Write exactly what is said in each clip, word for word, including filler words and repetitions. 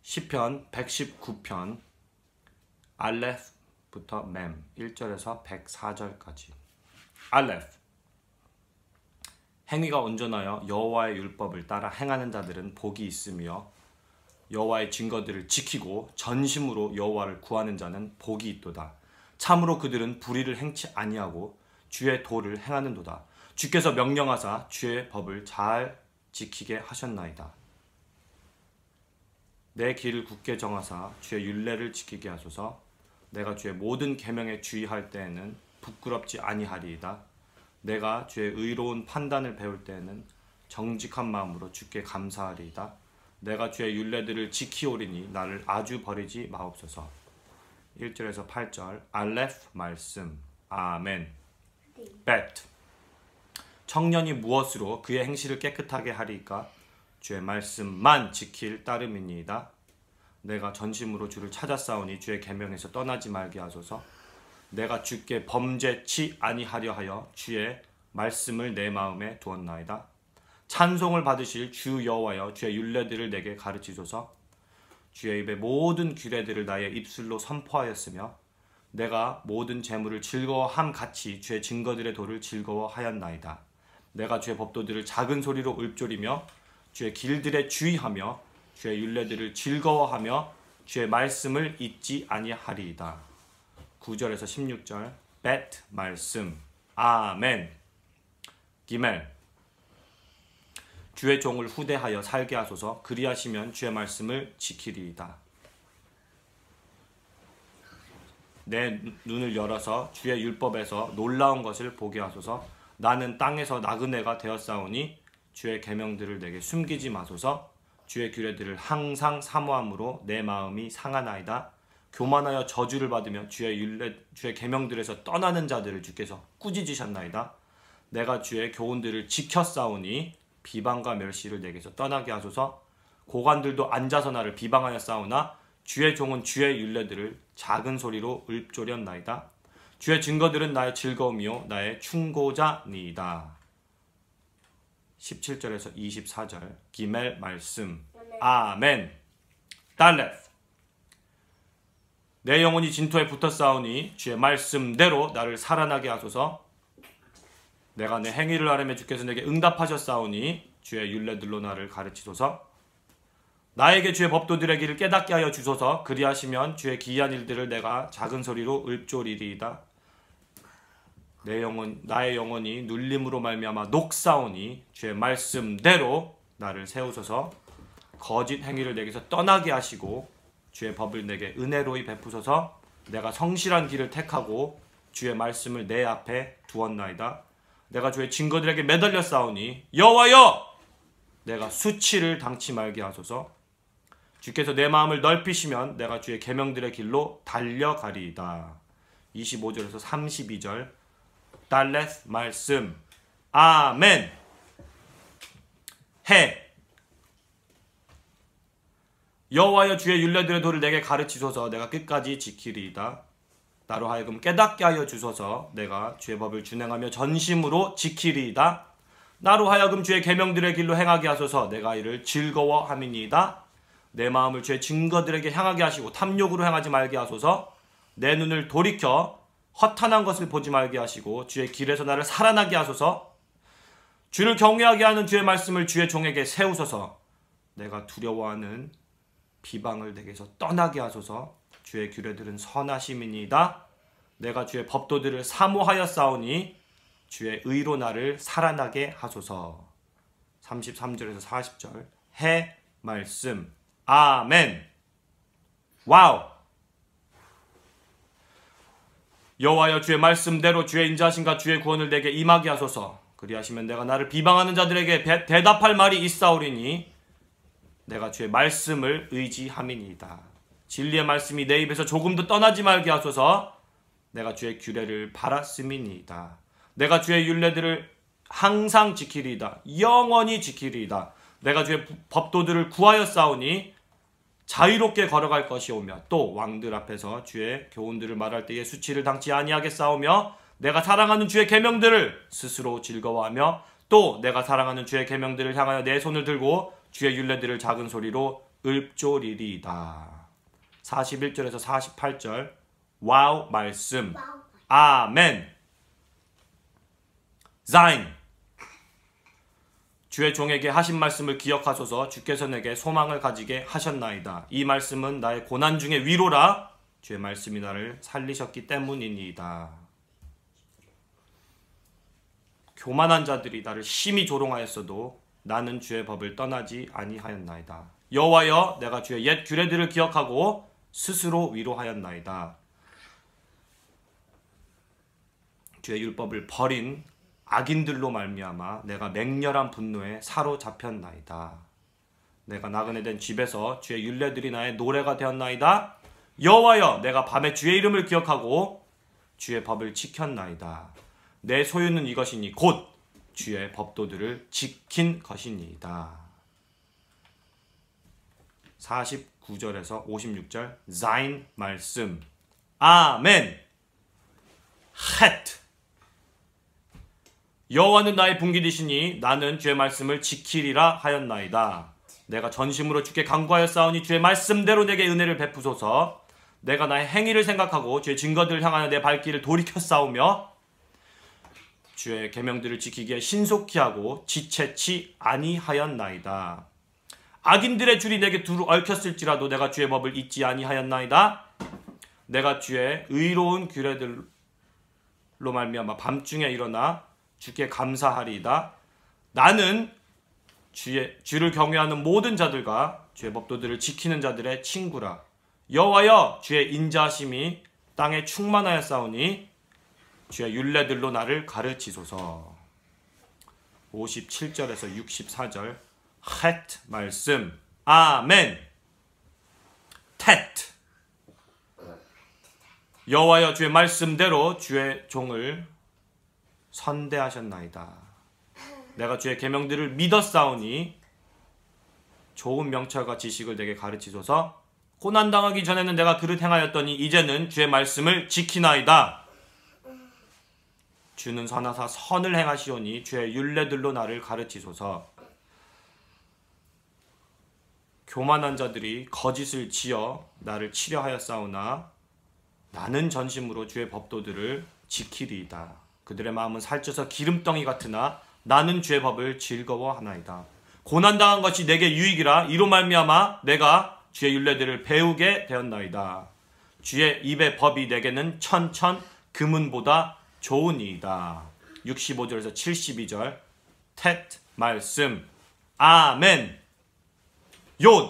시편 백십구 편 알레프부터 맴 일 절에서 백사 절까지. 알레프. 행위가 온전하여 여호와의 율법을 따라 행하는 자들은 복이 있으며 여호와의 증거들을 지키고 전심으로 여호와를 구하는 자는 복이 있도다. 참으로 그들은 불의를 행치 아니하고 주의 도를 행하는도다. 주께서 명령하사 주의 법을 잘 지키게 하셨나이다. 내 길을 굳게 정하사 주의 율례를 지키게 하소서. 내가 주의 모든 계명에 주의할 때에는 부끄럽지 아니하리이다. 내가 주의 의로운 판단을 배울 때에는 정직한 마음으로 주께 감사하리이다. 내가 주의 율례들을 지키오리니 나를 아주 버리지 마옵소서. 일 절에서 팔 절. 알레프 말씀. 아멘. 벳. 청년이 무엇으로 그의 행실을 깨끗하게 하리까? 주의 말씀만 지킬 따름이니이다. 내가 전심으로 주를 찾아싸우니 주의 계명에서 떠나지 말게 하소서. 내가 주께 범죄치 아니하려 하여 주의 말씀을 내 마음에 두었나이다. 찬송을 받으실 주 여호와여 주의 율례들을 내게 가르치소서. 주의 입의 모든 규례들을 나의 입술로 선포하였으며 내가 모든 재물을 즐거워함 같이 주의 증거들의 도를 즐거워하였나이다. 내가 주의 법도들을 작은 소리로 읊조리며 주의 길들에 주의하며 주의 율례들을 즐거워하며 주의 말씀을 잊지 아니하리이다. 구 절에서 십육 절. 벳 말씀. 아멘. 기멜. 주의 종을 후대하여 살게 하소서. 그리하시면 주의 말씀을 지키리이다. 내 눈을 열어서 주의 율법에서 놀라운 것을 보게 하소서. 나는 땅에서 나그네가 되었사오니 주의 계명들을 내게 숨기지 마소서. 주의 규례들을 항상 사모함으로 내 마음이 상하나이다. 교만하여 저주를 받으며 주의 율례 주의 계명들에서 떠나는 자들을 주께서 꾸짖으셨나이다. 내가 주의 교훈들을 지켰사오니 비방과 멸시를 내게서 떠나게 하소서. 고관들도 앉아서 나를 비방하여 싸우나 주의 종은 주의 율례들을 작은 소리로 읊조렸나이다. 주의 증거들은 나의 즐거움이요 나의 충고자니이다. 십칠 절에서 이십사 절. 기멜 말씀. 아멘. 달레프. 내 영혼이 진토에 붙어 싸우니 주의 말씀대로 나를 살아나게 하소서. 내가 내 행위를 아뢰며 주께서 내게 응답하셨사오니 주의 율례들로 나를 가르치소서. 나에게 주의 법도들의 길을 깨닫게 하여 주소서. 그리하시면 주의 기이한 일들을 내가 작은 소리로 읊조리리이다. 내 영혼, 나의 영혼이 눌림으로 말미암아 녹사오니 주의 말씀대로 나를 세우소서. 거짓 행위를 내게서 떠나게 하시고 주의 법을 내게 은혜로이 베푸소서. 내가 성실한 길을 택하고 주의 말씀을 내 앞에 두었나이다. 내가 주의 증거들에게 매달려 싸우니 여호와여 내가 수치를 당치 말게 하소서. 주께서 내 마음을 넓히시면 내가 주의 계명들의 길로 달려가리이다. 이십오 절에서 삼십이 절. 달레스 말씀. 아멘. 해. 여호와여 주의 율례들의 도를 내게 가르치소서. 내가 끝까지 지키리이다. 나로 하여금 깨닫게 하여 주소서. 내가 주의 법을 준행하며 전심으로 지키리이다. 나로 하여금 주의 계명들의 길로 행하게 하소서. 내가 이를 즐거워함이니이다. 내 마음을 주의 증거들에게 향하게 하시고 탐욕으로 행하지 말게 하소서. 내 눈을 돌이켜 허탄한 것을 보지 말게 하시고 주의 길에서 나를 살아나게 하소서. 주를 경외하게 하는 주의 말씀을 주의 종에게 세우소서. 내가 두려워하는 비방을 내게서 떠나게 하소서. 주의 규례들은 선하심이니이다. 내가 주의 법도들을 사모하여 싸우니 주의 의로 나를 살아나게 하소서. 삼십삼 절에서 사십 절. 해 말씀. 아멘. 와우. 여호와여 주의 말씀대로 주의 인자하심과 주의 구원을 내게 임하게 하소서. 그리하시면 내가 나를 비방하는 자들에게 배, 대답할 말이 있사오리니 내가 주의 말씀을 의지함이니이다. 진리의 말씀이 내 입에서 조금도 떠나지 말게 하소서. 내가 주의 규례를 바랐음이니이다. 내가 주의 율례들을 항상 지키리이다. 영원히 지키리이다. 내가 주의 법도들을 구하여 싸우니 자유롭게 걸어갈 것이오며 또 왕들 앞에서 주의 교훈들을 말할 때에 수치를 당치 아니하게 싸우며 내가 사랑하는 주의 계명들을 스스로 즐거워하며 또 내가 사랑하는 주의 계명들을 향하여 내 손을 들고 주의 율례들을 작은 소리로 읊조리리이다. 사십일 절에서 사십팔 절 와우 말씀. 아멘. sein. 주의 종에게 하신 말씀을 기억하소서. 주께서 내게 소망을 가지게 하셨나이다. 이 말씀은 나의 고난 중에 위로라. 주의 말씀이 나를 살리셨기 때문이니이다. 교만한 자들이 나를 심히 조롱하였어도 나는 주의 법을 떠나지 아니하였나이다. 여호와여, 내가 주의 옛 규례들을 기억하고 스스로 위로하였나이다. 주의 율법을 버린 악인들로 말미암아 내가 맹렬한 분노에 사로잡혔나이다. 내가 나그네 된 집에서 주의 율례들이 나의 노래가 되었나이다. 여호와여, 내가 밤에 주의 이름을 기억하고 주의 법을 지켰나이다. 내 소유는 이것이니 곧 주의 법도들을 지킨 것이니이다. 사십구 절에서 오십육 절 sein 말씀. 아멘. het. 여호와는 나의 분깃이시니 나는 주의 말씀을 지키리라 하였나이다. 내가 전심으로 주께 간구하였사오니 주의 말씀대로 내게 은혜를 베푸소서. 내가 나의 행위를 생각하고 주의 증거들을 향하여 내 발길을 돌이켰사오며 주의 계명들을 지키기에 신속히 하고 지체치 아니하였나이다. 악인들의 줄이 내게 두루 얽혔을지라도 내가 주의 법을 잊지 아니하였나이다. 내가 주의 의로운 규례들로 말미암아 밤중에 일어나 주께 감사하리이다. 나는 주의, 주를 경외하는 모든 자들과 주의 법도들을 지키는 자들의 친구라. 여호와여, 주의 인자하심이 땅에 충만하였사오니 주의 율례들로 나를 가르치소서. 오십칠 절에서 육십사 절 het 말씀. 아멘. tet. 여호와여, 주의 말씀대로 주의 종을 선대하셨나이다. 내가 주의 계명들을 믿었사오니 좋은 명철과 지식을 내게 가르치소서. 고난당하기 전에는 내가 그릇 행하였더니 이제는 주의 말씀을 지키나이다. 주는 선하사 선을 행하시오니 주의 율례들로 나를 가르치소서. 교만한 자들이 거짓을 지어 나를 치려하였사오나 나는 전심으로 주의 법도들을 지키리이다. 그들의 마음은 살쪄서 기름덩이 같으나 나는 주의 법을 즐거워하나이다. 고난당한 것이 내게 유익이라. 이로 말미암아 내가 주의 율례들을 배우게 되었나이다. 주의 입의 법이 내게는 천천 금은보다 좋으니이다. 육십오 절에서 칠십이 절 tet 말씀. 아멘. 욤.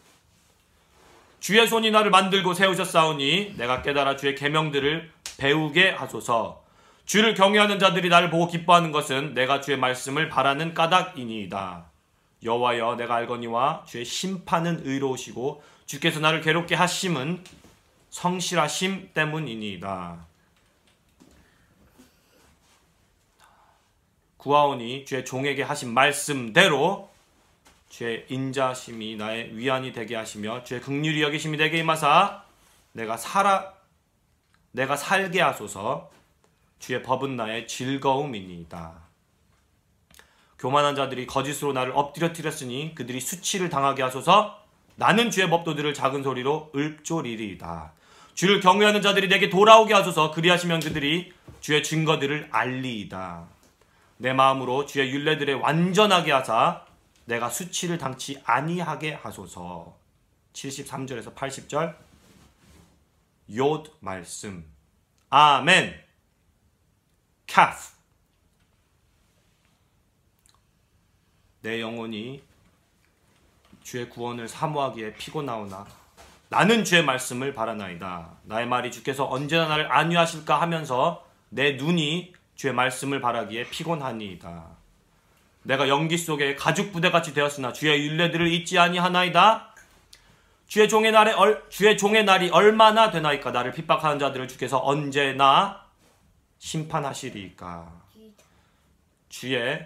주의 손이 나를 만들고 세우셨사오니 내가 깨달아 주의 계명들을 배우게 하소서. 주를 경외하는 자들이 나를 보고 기뻐하는 것은 내가 주의 말씀을 바라는 까닭이니이다. 여호와여, 내가 알거니와 주의 심판은 의로우시고 주께서 나를 괴롭게 하심은 성실하심 때문이니이다. 구하오니 주의 종에게 하신 말씀대로 주의 인자심이 나의 위안이 되게 하시며 주의 긍휼히 여기심이 내게 임하사 내가 살아 내가 살게 하소서. 주의 법은 나의 즐거움이니이다. 교만한 자들이 거짓으로 나를 엎드려뜨렸으니 그들이 수치를 당하게 하소서. 나는 주의 법도들을 작은 소리로 읊조리리이다. 주를 경외하는 자들이 내게 돌아오게 하소서. 그리하시면 그들이 주의 증거들을 알리이다. 내 마음으로 주의 율례들에 완전하게 하사 내가 수치를 당치 아니하게 하소서. 칠십삼 절에서 팔십 절 욤 말씀. 아멘. 카프. 내 영혼이 주의 구원을 사모하기에 피곤하오나 나는 주의 말씀을 바라나이다. 나의 말이 주께서 언제나 나를 안위하실까 하면서 내 눈이 주의 말씀을 바라기에 피곤하니이다. 내가 연기 속에 가죽 부대같이 되었으나 주의 율례들을 잊지 아니하나이다. 주의 종의 날에 얼, 주의 종의 날이 얼마나 되나이까. 나를 핍박하는 자들을 주께서 언제나 심판하시리이까. 주의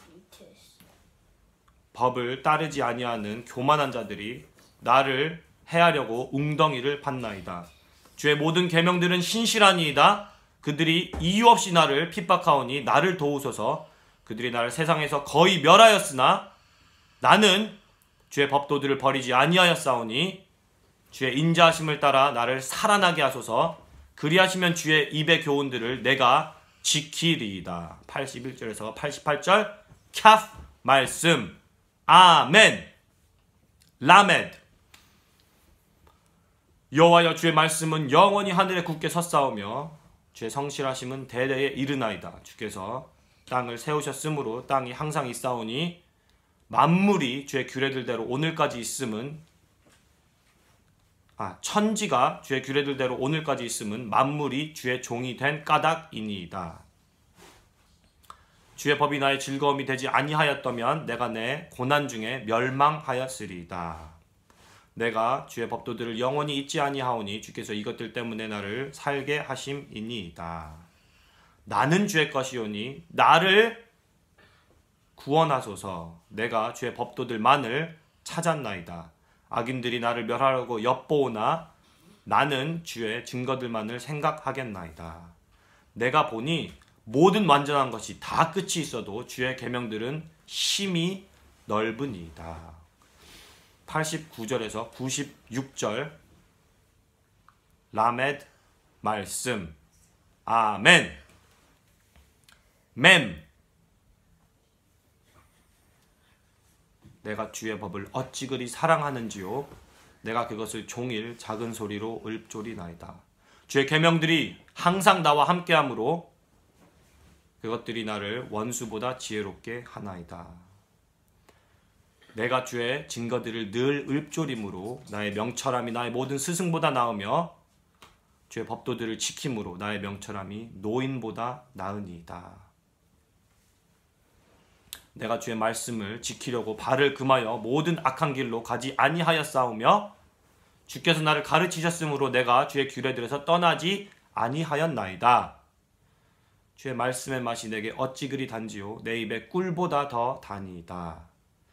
법을 따르지 아니하는 교만한 자들이 나를 해하려고 웅덩이를 팠나이다. 주의 모든 계명들은 신실하니이다. 그들이 이유 없이 나를 핍박하오니 나를 도우소서. 그들이 나를 세상에서 거의 멸하였으나 나는 주의 법도들을 버리지 아니하였사오니 주의 인자하심을 따라 나를 살아나게 하소서. 그리하시면 주의 입의 교훈들을 내가 지키리이다. 팔십일 절에서 팔십팔 절 캬프 말씀. 아멘. 라메드. 여호와여 주의 말씀은 영원히 하늘에 굳게 섰사오며 주의 성실하심은 대대에 이르나이다. 주께서 땅을 세우셨으므로 땅이 항상 있사오니 만물이 주의 규례들대로 오늘까지 있음은 아 천지가 주의 규례들대로 오늘까지 있음은 만물이 주의 종이 된 까닭이니이다. 주의 법이 나의 즐거움이 되지 아니하였다면 내가 내 고난 중에 멸망하였으리이다. 내가 주의 법도들을 영원히 잊지 아니하오니 주께서 이것들 때문에 나를 살게 하심이니이다. 나는 주의 것이오니 나를 구원하소서. 내가 주의 법도들만을 찾았나이다. 악인들이 나를 멸하려고 엿보오나 나는 주의 증거들만을 생각하겠나이다. 내가 보니 모든 완전한 것이 다 끝이 있어도 주의 계명들은 심히 넓으니이다. 팔십구 절에서 구십육 절 라메드 말씀. 아멘. 맴. 내가 주의 법을 어찌 그리 사랑하는지요. 내가 그것을 종일 작은 소리로 읊조리나이다. 주의 계명들이 항상 나와 함께하므로 그것들이 나를 원수보다 지혜롭게 하나이다. 내가 주의 증거들을 늘 읊조림으로 나의 명철함이 나의 모든 스승보다 나으며 주의 법도들을 지킴으로 나의 명철함이 노인보다 나으니이다. 내가 주의 말씀을 지키려고 발을 금하여 모든 악한 길로 가지 아니하였사오며 주께서 나를 가르치셨으므로 내가 주의 규례들에서 떠나지 아니하였나이다. 주의 말씀의 맛이 내게 어찌 그리 단지요 내 입에 꿀보다 더 다니이다.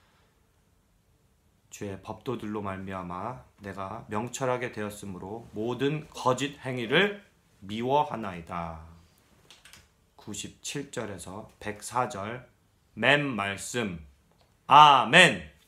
주의 법도들로 말미암아 내가 명철하게 되었으므로 모든 거짓 행위를 미워하나이다. 구십칠 절에서 백사 절 맴 말씀. 아멘.